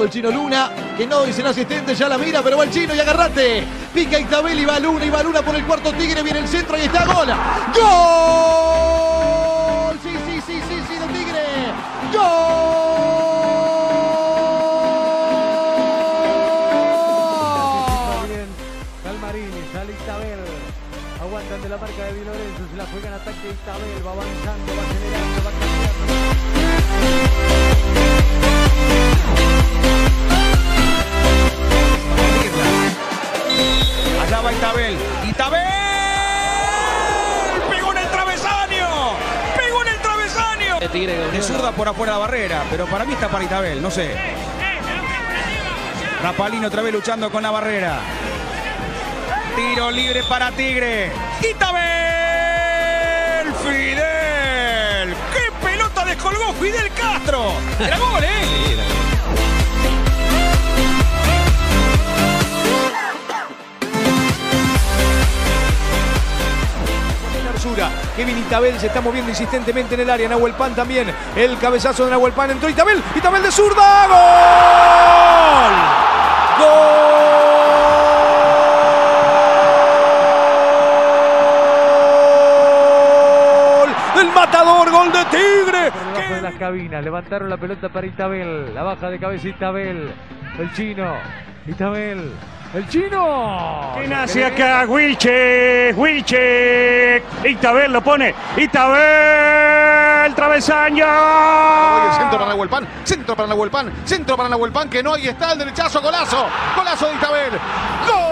el Chino Luna, que no dice el asistente, ya la mira, pero va el Chino y agarrate. Pica Istabel y va Luna por el cuarto Tigre, viene el centro y está gol. ¡Gol! Sí, de Tigre. ¡Gol! Bien, Galmarini, sale Istabel. Aguantan de la marca de Di Lorenzo, se la juega en ataque Istabel, va avanzando, va acelerando, va cambiando. Allá va Istabel. ¡Istabel! ¡Pegó en el travesaño! ¡Pegó en el travesaño! De zurda por afuera de la barrera, pero para mí está para Istabel, no sé. Rapalini otra vez luchando con la barrera. Tiro libre para Tigre. ¡Istabel! ¡Fidel! ¡Qué pelota descolgó Fidel Castro! Era gol, ¿eh? Kevin Istabel se está moviendo insistentemente en el área. Nahuel Pan también. El cabezazo de Nahuel Pan. Entró Istabel. Istabel de zurda. ¡Gol! ¡Gol! ¡El matador! ¡Gol de Tigre! Por debajo de las cabinas. Levantaron la pelota para Istabel. La baja de cabeza Istabel. El Chino. Istabel. ¡El Chino! ¿Quién hace acá? Wilche. Istabel lo pone. Istabel. Travesaño. Centro para Nahuel Pan. Centro para Nahuel Pan. Que no, ahí está el derechazo. Golazo de Istabel. ¡Gol!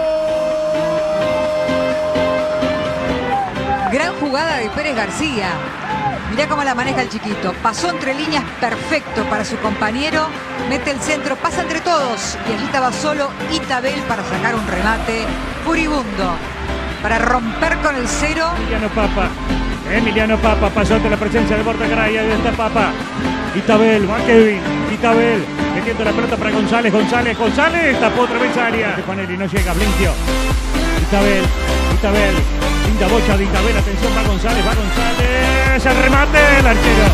Gran jugada de Pérez García. Mirá cómo la maneja el chiquito. Pasó entre líneas perfecto para su compañero. Mete el centro, pasa entre todos. Y allí estaba solo Istabel para sacar un remate furibundo. Para romper con el cero. Emiliano Papa pasó ante la presencia de Bordacaray. Ahí está Papa. Istabel, va Kevin. Istabel metiendo la pelota para González. Tapó otra vez área. Juanelli no llega, Blinquio. Istabel. Linda bocha de Istabel. Atención, va González. El remate del arquero.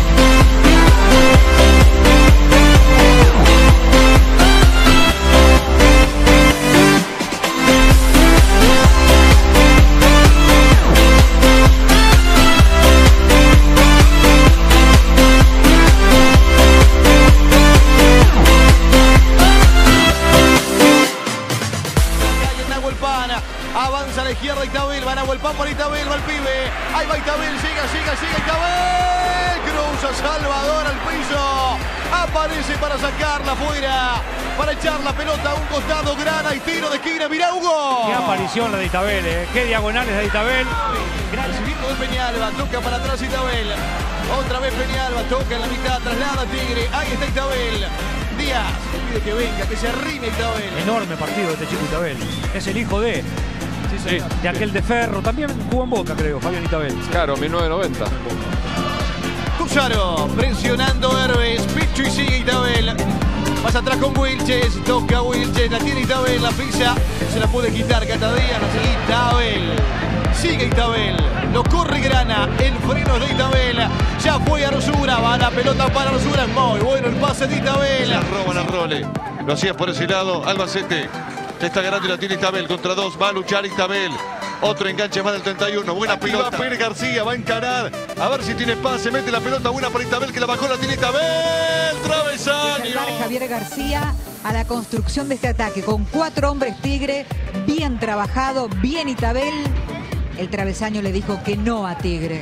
Avanza a la izquierda Istabel, va Nahuel Pan por Istabel, va el pibe. Ahí va Istabel, llega Istabel. Cruza Salvador al piso. Aparece para sacarla afuera. Para echar la pelota a un costado, grana y tiro de esquina. Mirá, Hugo. Qué aparición la de Istabel, qué diagonales de Istabel. Recibimiento de Peñalba, toca para atrás Istabel. Otra vez Peñalba, toca en la mitad, traslada Tigre. Ahí está Istabel. Díaz, le pide que venga, que se arrime Istabel. Enorme partido de este chico Istabel. Es el hijo de aquel de Ferro. También jugó en Boca, creo, Fabián Istabel. Claro, 1990. Cusaro, presionando Herbes, Pichu y sigue Istabel. Pasa atrás con Wilches, toca Wilches, la tiene Istabel, la pisa, se la puede quitar Catadía, no sigue Istabel. Sigue Istabel, lo corre Grana, el freno es de Istabel. Ya fue a Rosura, va la pelota para Rosura, es muy bueno el pase de Istabel. Se roban a Role, lo hacía por ese lado, Albacete. Está ganando y la tiene Istabel contra dos. Va a luchar Istabel. Otro enganche más del 31. Buena pelota. Pérez García va a encarar. A ver si tiene pase. Mete la pelota buena para Istabel, que la bajó, la tiene Istabel. Travesaño. Javier García a la construcción de este ataque. Con 4 hombres Tigre. Bien trabajado. Bien Istabel. El travesaño le dijo que no a Tigre.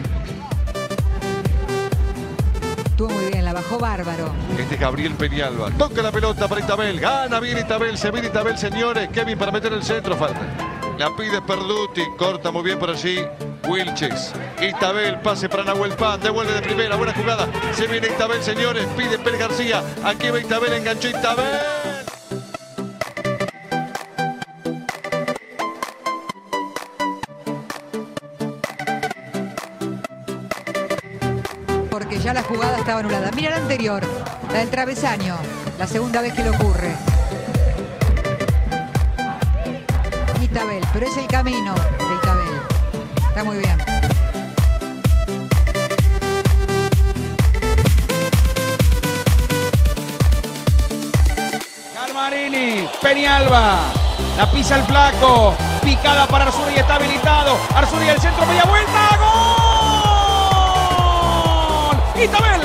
Estuvo muy bien, la bajó bárbaro. Este es Gabriel Peñalba. Toca la pelota para Istabel. Gana bien Istabel. Se viene Istabel, señores. Kevin para meter el centro. Falta. La pide Perduti. Corta muy bien por allí Wilches. Istabel, pase para Nahuel Pan. Devuelve de primera. Buena jugada. Se viene Istabel, señores. Pide Pérez García. Aquí va Istabel. Enganchó Istabel. Porque ya la jugada estaba anulada. Mira la anterior, la del travesaño. La segunda vez que le ocurre. Istabel, pero es el camino de Istabel. Está muy bien. Peñalba. La pisa el flaco. Picada para Arzúa y está habilitado. Arzúa y el centro, media vuelta. ¡Gol! Itabel.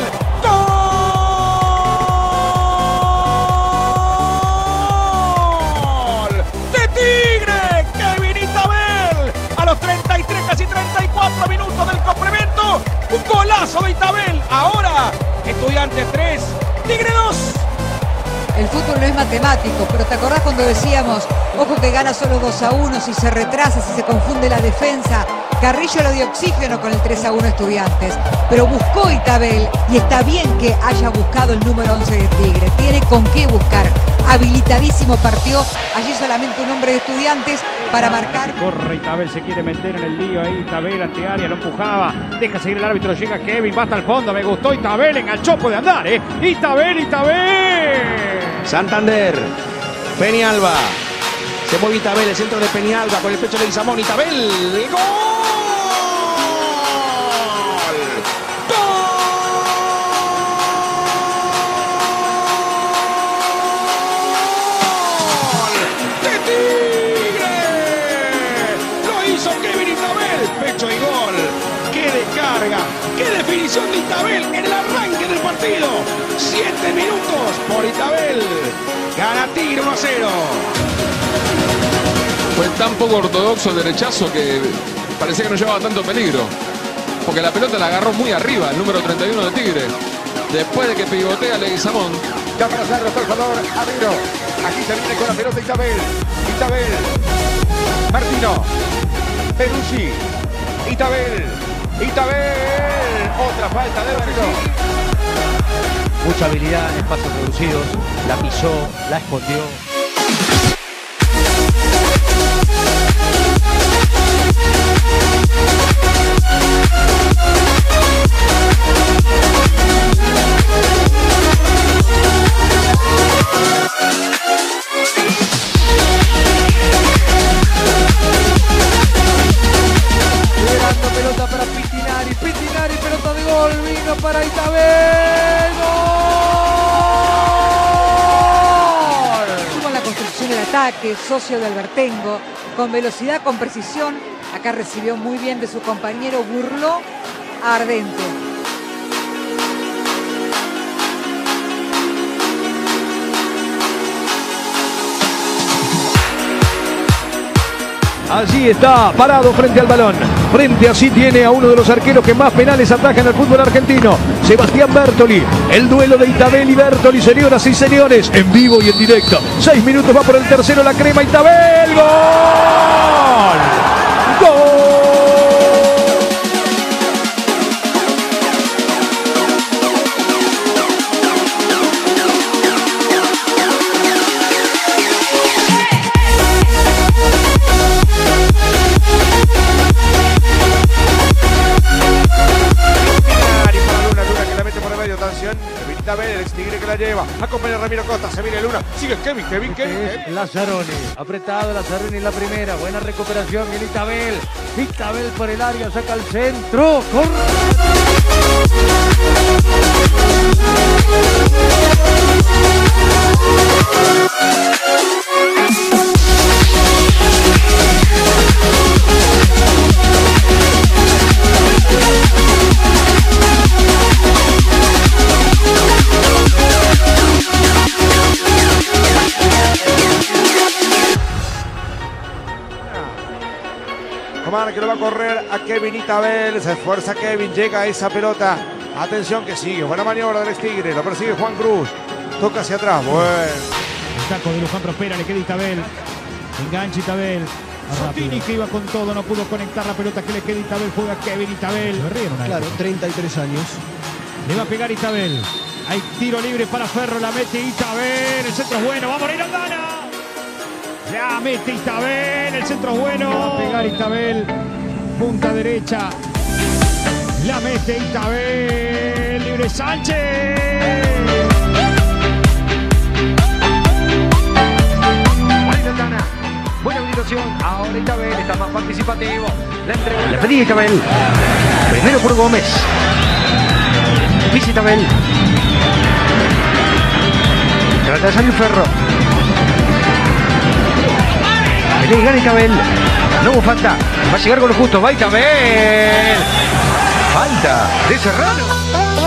¡Gol! ¡De Tigre! ¡Kevin Itabel! A los 33, casi 34 minutos del complemento. Un golazo de Itabel. Ahora, Estudiantes 3, Tigre 2. El fútbol no es matemático, pero ¿te acordás cuando decíamos, ojo que gana solo 2-1, si se retrasa, si se confunde la defensa? Carrillo lo dio oxígeno con el 3-1 Estudiantes, pero buscó Itabel y está bien que haya buscado el número 11 de Tigre, tiene con qué buscar. Habilitadísimo partió, allí solamente un hombre de Estudiantes para marcar. Corre Itabel, se quiere meter en el lío ahí, Itabel ante área, lo empujaba, deja seguir el árbitro, llega Kevin, va hasta el fondo, me gustó Itabel, enganchó, puede andar, Itabel. Santander, Peñalba, se mueve Itabel, el centro de Peñalba con el pecho de Guizamón, Itabel, ¡gol! ¡Gol! ¡De Tigre! Lo hizo Kevin Itabel, pecho y gol. ¡Qué descarga! ¡Qué definición de Itabel en el arranque del partido! 7 minutos por Itabel. Gana Tigre 1-0. Fue tan poco ortodoxo el derechazo que parecía que no llevaba tanto peligro. Porque la pelota la agarró muy arriba, el número 31 de Tigre. Después de que pivotea Leguizamón. Ya para hacerlo está el jugador Aviro. Aquí se viene con la pelota Itabel. Martino. Peruzzi. Itabel. Otra falta de Bertino. Mucha habilidad en espacios reducidos. La pisó, la escondió. Liberando pelota para Pitinari, pelota de gol, vino para Itabel, gol. Estuvo en la construcción del ataque, socio de Albertengo, con velocidad, con precisión. Acá recibió muy bien de su compañero, burló a Ardente. Allí está, parado frente al balón. Frente así tiene a uno de los arqueros que más penales atajan al fútbol argentino, Sebastián Bertoli. El duelo de Itabel y Bertoli, señoras y señores, en vivo y en directo. 6 minutos, va por el tercero la crema, Itabel. ¡Gol! ¡Gol! Itabel, el ex Tigre que la lleva, acompaña a Ramiro Costa, se viene Luna, sigue Kevin. Lazzaroni, apretado Lazzaroni en la primera, buena recuperación, viene Itabel por el área, saca el centro, corre. Comar que lo va a correr a Kevin Itabel, se esfuerza Kevin, llega a esa pelota, atención que sigue, buena maniobra del ex Tigre, lo persigue Juan Cruz, toca hacia atrás, bueno. El taco de Luján prospera, le queda Itabel, engancha Itabel. Sotini que iba con todo, no pudo conectar la pelota que le queda Itabel, juega Kevin Itabel. Claro, 33 años. Le va a pegar Itabel. Hay tiro libre para Ferro, la mete Itabel, el centro es bueno, va a morir Aldana. La mete Itabel, el centro es bueno. Va a pegar Itabel, punta derecha. La mete Itabel, libre Sánchez. Buena habilitación, ahora Itabel está más participativo. La entrega. Le pedí Itabel. Primero por Gómez. Pisa Itabel. Trata de salir Ferro. Le gana Itabel. No hubo falta. Va a llegar con lo justo. Va Itabel. Falta de Serrano.